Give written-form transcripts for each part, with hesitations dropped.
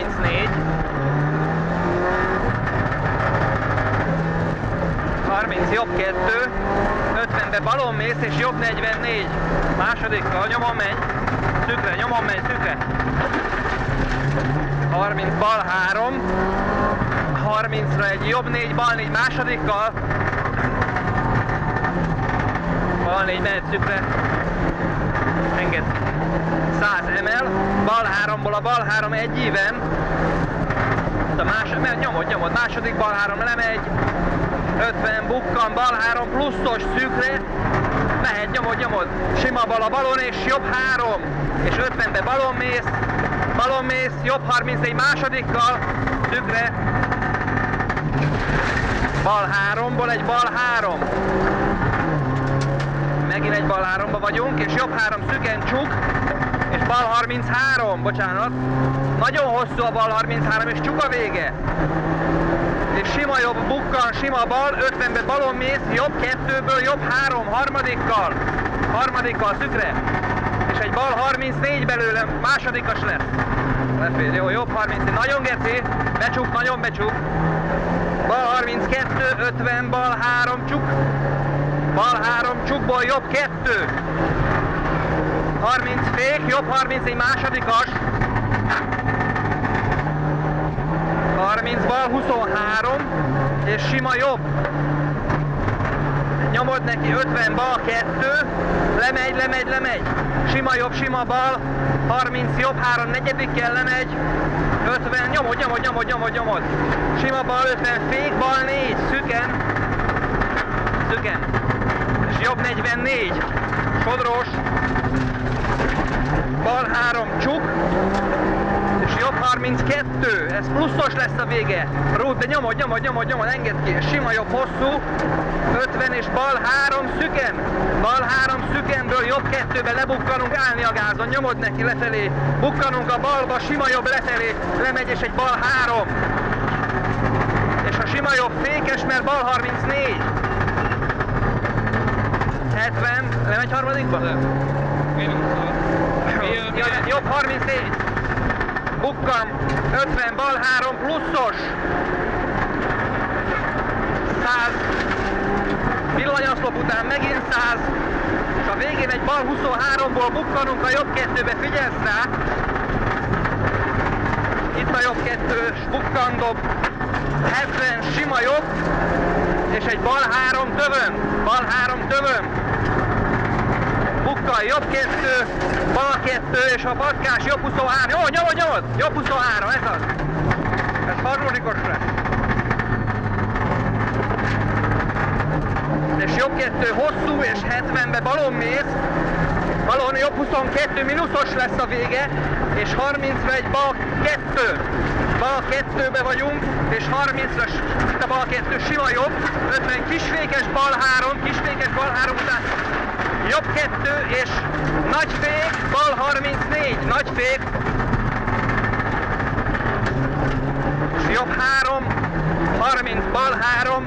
34. 30, jobb 2. 50-be balon mész és jobb 44. Másodikkal nyomon megy. Szükre, nyomon megy, szükre. 30, bal 3. 30-ra egy jobb 4, bal 4 másodikkal. Bal 4 mehet szükre. Enged. 100 emel. Bal 3-ból a bal 3 egy íven. Nyomod, második bal 3 lemegy. 50, bukkan, bal 3 pluszos szűkre. Mehet, nyomod. Sima bal a balon és jobb 3. És 50-be balon mész, jobb 34 másodikkal. Szűkre. Bal 3-ból egy bal 3. Megint egy bal 3-ba vagyunk, és jobb 3 szüken csuk. És bal 33, bocsánat. Nagyon hosszú a bal 33, és csuk a vége. És sima jobb, bukkan, sima bal, 50-be balon mész, jobb 2-ből jobb 3, harmadikkal szükre. És egy bal 34 belőle, másodikas lesz. Lefér, jó, jobb 34, nagyon geci, becsuk, nagyon becsuk. Bal 32, 50, bal 3 csuk. Bal 3 csukból jobb 2. 30 fék, jobb 34 másodikas. 30 bal 23 és sima jobb. Nyomod neki 50 bal 2, lemegy. Sima jobb, sima bal, 30 jobb 3 negyedikkel lemegy. 50, nyomod. Sima bal 50 fék, bal 4, szüken. És jobb 44, sodros. Bal 3 csuk. És jobb 32, ez pluszos lesz a vége. Rút, de nyomod, engedd ki. Sima jobb hosszú, 50 és bal 3 szüken. Bal 3 szükenből jobb 2-be lebukkanunk, állni a gázon, nyomod neki lefelé. Bukkanunk a balba, sima jobb lefelé, lemegy és egy bal 3. És a sima jobb fékes, mert bal 34. 70, lemegy harmadikba? Jobb 34. Bukkan, 50, bal 3 pluszos. 100. Villanyaszlop után megint 100. És a végén egy bal 23-ból bukkanunk a jobb 2-be, figyelsz rá. Itt a jobb 2-s bukkandob. 70, sima jobb. És egy bal 3 tövön. Bukkan, jobb 2, bal 2 és a patkás jobb 23. Jó, nyomod! Jobb 23, ez az. Ez harmadikos lesz. És jobb 2 hosszú és 70-be balon mész. Balon jobb 22, mínuszos lesz a vége. És 30-ra egy bal 2. Bal 2-be vagyunk, és 30-ra a bal 2 sima jobb. 50 kisfékes bal 3, kisfékes bal 3 után. Jobb 2 és nagy fék, bal 34, nagy fék. És jobb 3, 30, bal 3.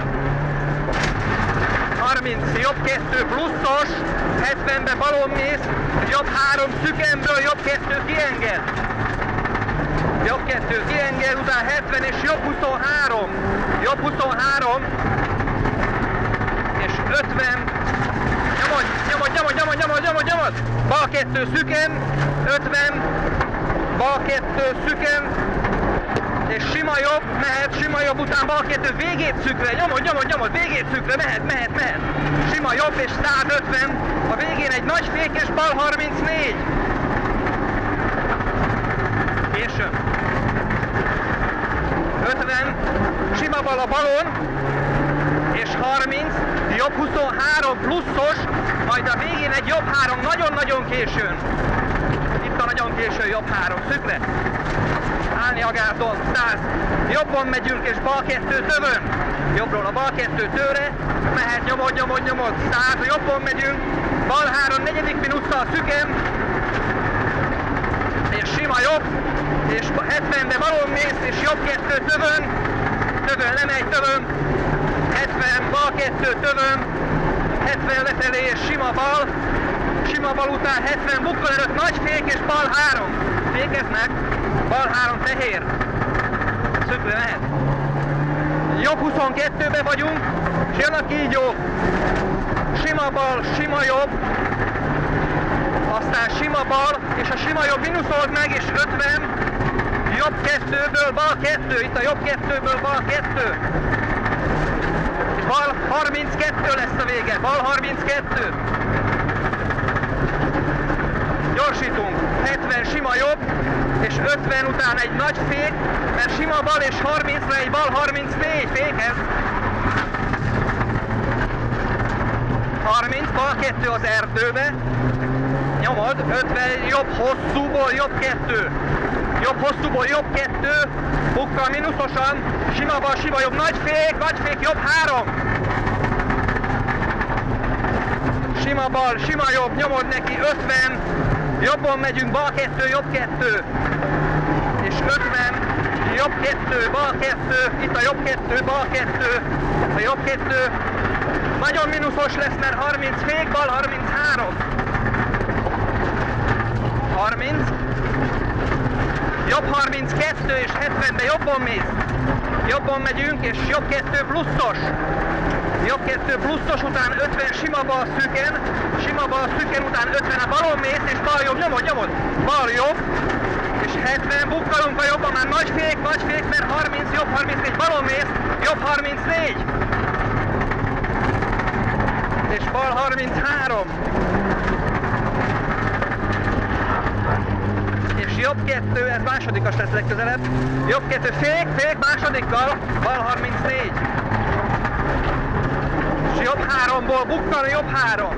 30, jobb 2 pluszos, 70-be balon mész, jobb 3 szükenből jobb 2 kienged. Jobb 2 kienged, utána 70 és jobb 23. Jobb 23. És 50. Nyomod! Bal 2 szüken, 50, bal 2 szüken, és sima jobb, mehet, sima jobb után bal 2 végét szükre, nyomod, végét szükre, mehet. Sima jobb és 150, a végén egy nagy fékes bal 34. Később. 50, sima bal a balon, és 30, jobb 23 pluszos, majd a végén egy jobb 3 nagyon-nagyon későn. Itt a nagyon késő jobb 3, szükre. Állni a gázon, 100. Jobban megyünk és bal 2 tövön. Jobbról a bal 2 tőre, mehet, nyomod, 100. Jobban megyünk, bal 3 negyedik minusszal szüken. És sima jobb, és 70-be balon mész, és jobb 2 tövön. Lemegy, 70, bal 2 tövön, 70 lefelé és sima bal után 70 bukkan előtt nagy fék és bal 3. fékeznek, bal 3 fehér. Szökve mehet. Jobb 22-be vagyunk, és jön a kígyó. Sima bal, sima jobb, aztán sima bal, és a sima jobb minuszold meg, és 50, jobb 2-ből bal 2, itt a jobb 2-ből bal 2. És bal 32 lesz a vége, bal 32. Gyorsítunk, 70 sima jobb, és 50 után egy nagy fék, mert sima bal és 30-ra egy bal 34 fékez. 30, bal 2 az erdőbe, nyomod, 50 jobb hosszúból jobb 2. Jobb hosszúból jobb 2, bukka minuszosan, sima bal, sima jobb, nagy fék, jobb 3. Sima bal, sima jobb, nyomod neki 50, jobban megyünk, bal 2, jobb 2. És 50, jobb 2, bal 2, itt a jobb 2, bal 2, a jobb 2. Nagyon minuszos lesz, mert 30 fék, bal 33. 30. Jobb 32 és 70-be jobban mész. Jobban megyünk, és jobb 2 pluszos. Jobb 2 pluszos után 50 sima bal szüken. Sima bal szüken után 50 a balon mész, és bal jobb, nyomod. Bal jobb. És 70, bukkalunk a jobban, már nagy fék, mert 30, jobb 34, balon mész, jobb 34. És bal 33. És jobb 2, ez másodikas lesz legközelebb. Jobb 2, fék, másodikkal, bal 34. És jobb 3-ból bukkan, jobb 3.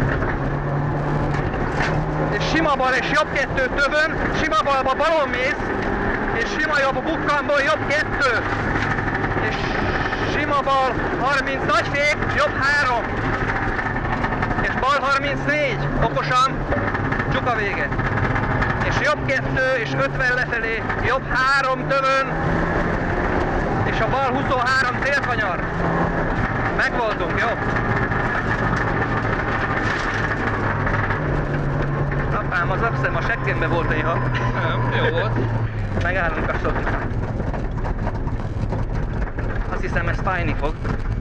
És sima bal és jobb 2 tövön, sima balba balon mész, és sima jobb bukkanból jobb 2. És sima bal 30, nagy fék, jobb 3. És bal 34, okosan, csuka vége. És jobb 2, és 50 lefelé, jobb 3 tövön, és a bal 23 célkanyar. Megvoltunk, jó? Apám, az abszem a sekkémbe volt néha. Jó volt. Megállunk a szokat. Azt hiszem, ez fájni fog.